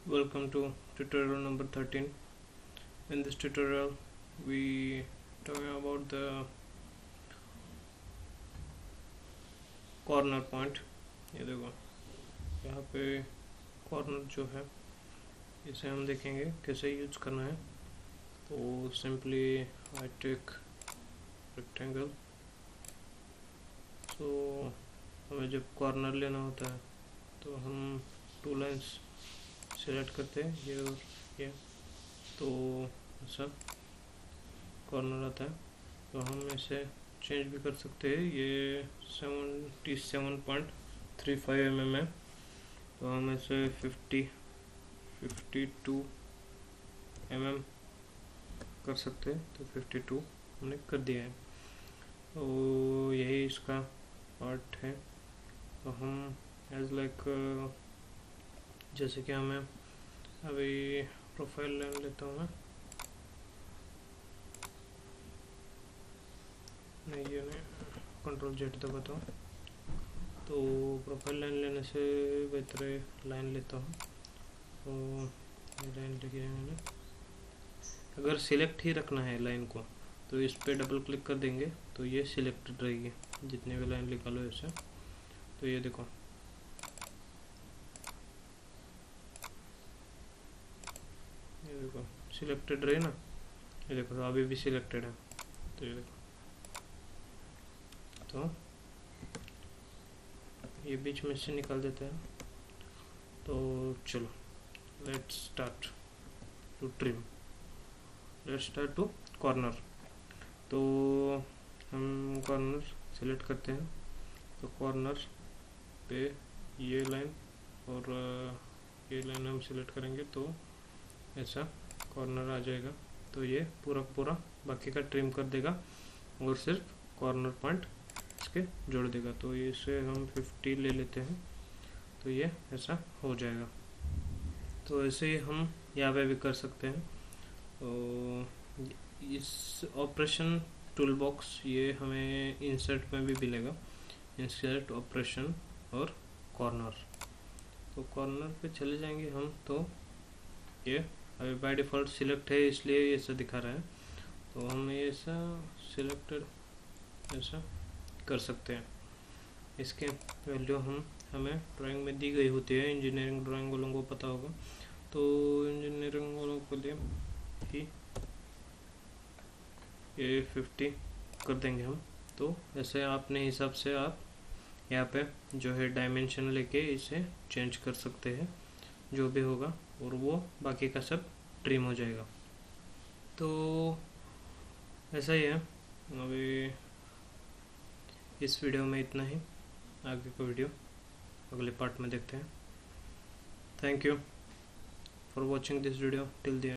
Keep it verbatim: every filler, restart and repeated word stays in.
Welcome to tutorial number thirteen. In this tutorial we talking about the corner point. ये देखो यहाँ पे corner जो है इसे हम देखेंगे कैसे यूज करना है। तो सिंपली आई टेक रेक्टेंगल। तो हमें जब कॉर्नर लेना होता है तो हम टू लाइन्स सेलेक्ट करते हैं, ये और ये। तो ऐसा कॉर्नर आता है, तो हम इसे चेंज भी कर सकते हैं। ये seventy seven point three five M M है, तो हम इसे fifty fifty two M M कर सकते हैं। तो फिफ्टी टू हमने कर दिया है। तो यही इसका पार्ट है। तो हम एज लाइक जैसे कि हमें अभी प्रोफाइल लाइन लेता हूँ मैं, नहीं ये नहीं, कंट्रोल जेड दबाता हूँ। तो प्रोफाइल लाइन लेने से बेहतर लाइन लेता हूँ। तो ये लाइन लेके मैंने, अगर सिलेक्ट ही रखना है लाइन को तो इस पे डबल क्लिक कर देंगे तो ये सिलेक्टेड रहेगी, जितने भी लाइन निकालो ऐसे। तो ये देखो ये देखो सिलेक्टेड रहे ना, ये देखो तो अभी भी सिलेक्टेड है। तो ये देखो, तो ये बीच में से निकाल देते हैं। तो चलो let's start to trim, let's start to corner. तो हम कॉर्नर सेलेक्ट करते हैं। तो कॉर्नर पे ये लाइन और ये लाइन हम सिलेक्ट करेंगे तो ऐसा कॉर्नर आ जाएगा। तो ये पूरा पूरा बाकी का ट्रिम कर देगा और सिर्फ कॉर्नर पॉइंट इसके जोड़ देगा। तो इसे हम फिफ्टी ले लेते हैं, तो ये ऐसा हो जाएगा। तो ऐसे ही हम यहाँ पे भी कर सकते हैं। तो इस ऑपरेशन टूल बॉक्स ये हमें इंसर्ट में भी मिलेगा, इंसर्ट ऑपरेशन और कॉर्नर। तो कॉर्नर पे चले जाएंगे हम। तो ये अभी बाय डिफ़ॉल्ट सिलेक्ट है इसलिए ऐसा दिखा रहा है। तो हम ऐसा सिलेक्टेड ऐसा कर सकते हैं। इसके वैल्यू हम हमें ड्राइंग में दी गई होती है, इंजीनियरिंग ड्राइंग वालों को पता होगा। तो इंजीनियरिंग वालों को लिए ही ये फिफ्टी कर देंगे हम। तो ऐसे अपने हिसाब से आप यहाँ पे जो है डायमेंशन लेके इसे चेंज कर सकते हैं, जो भी होगा, और वो बाकी का सब ट्रिम हो जाएगा। तो ऐसा ही है। अभी इस वीडियो में इतना ही, आगे का वीडियो अगले पार्ट में देखते हैं। Thank you for watching this video till the and.